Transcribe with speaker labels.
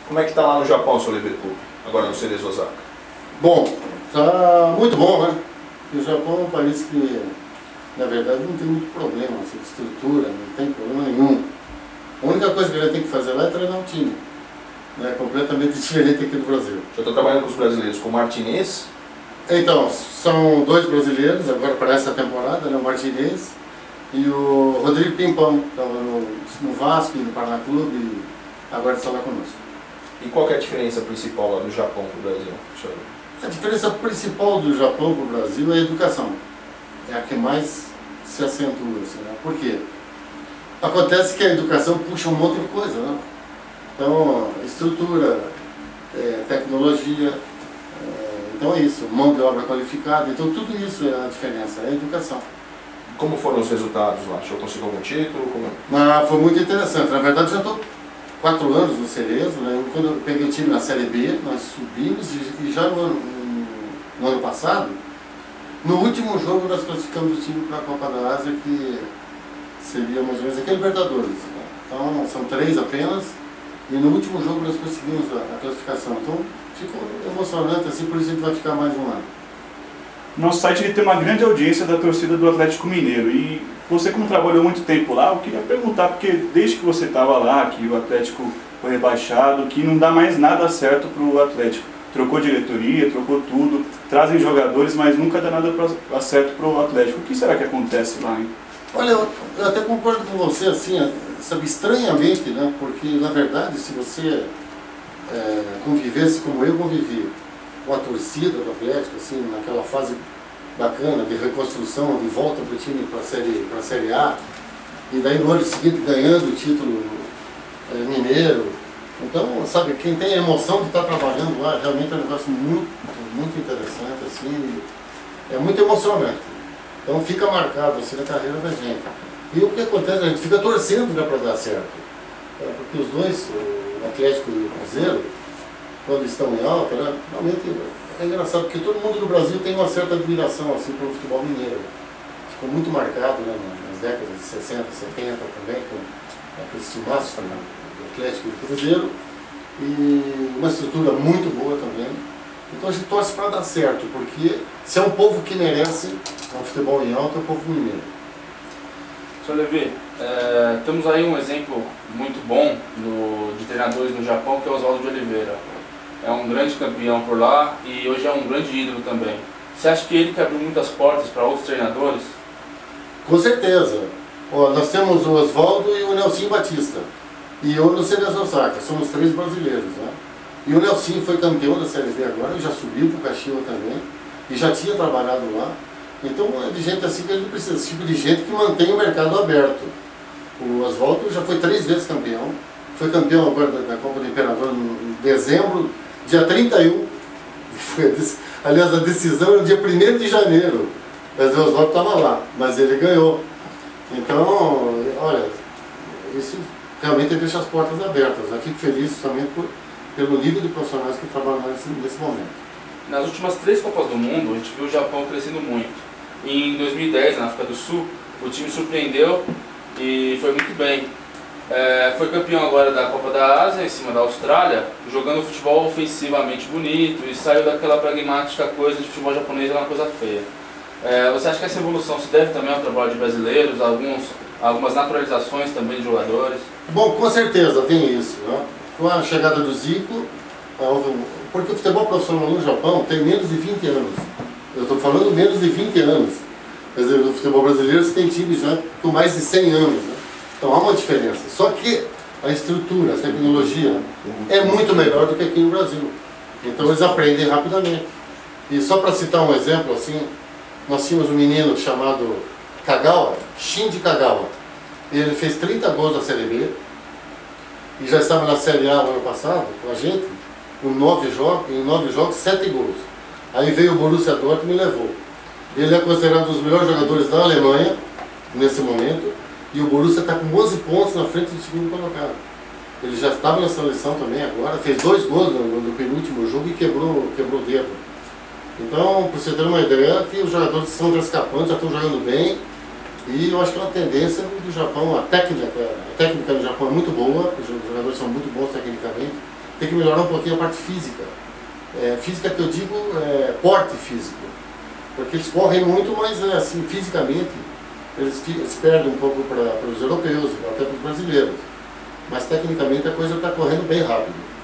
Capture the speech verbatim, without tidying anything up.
Speaker 1: Como é que está lá no Japão, seu Oliveira Clube, agora no Cerezo Osaka?
Speaker 2: Bom, tá muito bom, né? O Japão é um país que, na verdade, não tem muito problema assim, de estrutura, não tem problema nenhum. A única coisa que ele tem que fazer lá é treinar um time. É completamente diferente aqui do Brasil.
Speaker 1: Já estou trabalhando com os brasileiros, com o Martinez.
Speaker 2: Então, são dois brasileiros agora para essa temporada, né? O Martinez e o Rodrigo Pimpão, que estava no, no Vasco, no Paraná Clube, e agora está lá conosco.
Speaker 1: E qual que é a diferença principal lá do Japão para o Brasil?
Speaker 2: A diferença principal do Japão para o Brasil é a educação. É a que mais se acentua. Assim, né? Por quê? Acontece que a educação puxa um monte de coisa, né? Então, estrutura, é, tecnologia, é, então é isso, mão de obra qualificada, então tudo isso é a diferença, é a educação.
Speaker 1: Como foram os resultados lá? O senhor conseguiu algum título? Como...
Speaker 2: Ah, foi muito interessante, na verdade já estou quatro anos no Cerezo, né? Quando eu peguei o time na Série B, nós subimos e, e já no ano, no ano passado, no último jogo nós classificamos o time para a Copa da Ásia, que seria mais ou menos aqui a Libertadores. Né? Então são três apenas. E no último jogo nós conseguimos a, a classificação. Então ficou emocionante, assim, por isso a gente vai ficar mais um ano.
Speaker 3: Nosso site ele tem uma grande audiência da torcida do Atlético Mineiro. E você, como trabalhou muito tempo lá, eu queria perguntar, porque desde que você estava lá, que o Atlético foi rebaixado, que não dá mais nada certo para o Atlético. Trocou diretoria, trocou tudo, trazem jogadores, mas nunca dá nada pra, certo para o Atlético. O que será que acontece lá, hein?
Speaker 2: Olha, eu, eu até concordo com você, assim, sabe, estranhamente, né? Porque, na verdade, se você é, convivesse como eu convivi, com a torcida do Atlético, assim, naquela fase bacana de reconstrução, de volta para o time para a série, para a série A, e daí no ano seguinte ganhando o título é, mineiro. Então, sabe, quem tem a emoção de estar trabalhando lá, realmente é um negócio muito, muito interessante, assim, é muito emocionante. Então fica marcado assim na carreira da gente. E o que acontece, a gente fica torcendo para dar certo. É, porque os dois, o Atlético e o Cruzeiro, quando estão em alta, né, realmente é engraçado, porque todo mundo no Brasil tem uma certa admiração assim, pelo futebol mineiro. Ficou muito marcado, né, nas décadas de sessenta, setenta também, com aqueles timaços também, do Atlético e do Cruzeiro. E uma estrutura muito boa também. Então a gente torce para dar certo, porque se é um povo que merece um futebol em alta, é o povo mineiro.
Speaker 4: senhor Levi, é, temos aí um exemplo muito bom no, de treinadores no Japão, que é o Oswaldo de Oliveira. É um grande campeão por lá e hoje é um grande ídolo também. Você acha que ele que abriu muitas portas para outros treinadores?
Speaker 2: Com certeza. Ó, nós temos o Oswaldo e o Nelsinho Batista. E eu no Cerezo Osaka, somos três brasileiros, né? E o Nelsinho foi campeão da Série B agora, já subiu para o Caxiwa também, e já tinha trabalhado lá. Então é de gente assim que a gente precisa, esse tipo de gente que mantém o mercado aberto. O Oswaldo já foi três vezes campeão, foi campeão agora da, da Copa do Imperador em dezembro, dia trinta e um, foi, aliás a decisão era dia primeiro de janeiro, mas o Oswaldo estava lá, mas ele ganhou. Então, olha, isso realmente deixa as portas abertas. Eu fico feliz também por pelo nível de profissionais que trabalham nesse, nesse momento.
Speaker 4: Nas últimas três Copas do Mundo, a gente viu o Japão crescendo muito. Em dois mil e dez, na África do Sul, o time surpreendeu e foi muito bem. É, foi campeão agora da Copa da Ásia, em cima da Austrália, jogando futebol ofensivamente bonito e saiu daquela pragmática coisa de futebol japonês, era uma coisa feia. É, você acha que essa evolução se deve também ao trabalho de brasileiros, alguns, algumas naturalizações também de jogadores?
Speaker 2: Bom, com certeza tem isso, né? Com a chegada do Zico, porque o futebol profissional no Japão tem menos de vinte anos. Eu estou falando menos de vinte anos. Quer dizer, no futebol brasileiro você tem times já com mais de cem anos. Né? Então há uma diferença. Só que a estrutura, a tecnologia é muito melhor do que aqui no Brasil. Então eles aprendem rapidamente. E só para citar um exemplo, assim, nós tínhamos um menino chamado Kagawa, Shinji Kagawa. Ele fez trinta gols na Série B. E já estava na Série A no ano passado, com a gente, com nove jogos, em nove jogos, sete gols. Aí veio o Borussia Dortmund e me levou. Ele é considerado um dos melhores jogadores da Alemanha, nesse momento, e o Borussia está com onze pontos na frente do segundo colocado. Ele já estava na seleção também agora, fez dois gols no, no penúltimo jogo e quebrou, quebrou o dedo. Então, para você ter uma ideia, que os jogadores são escapantes, já estão jogando bem. E eu acho que é uma tendência do Japão, a técnica, a técnica do Japão é muito boa, os jogadores são muito bons tecnicamente, tem que melhorar um pouquinho a parte física. É, física que eu digo é porte físico. Porque eles correm muito, mas assim, fisicamente, eles, eles perdem um pouco para os europeus, até para os brasileiros. Mas tecnicamente a coisa está correndo bem rápido.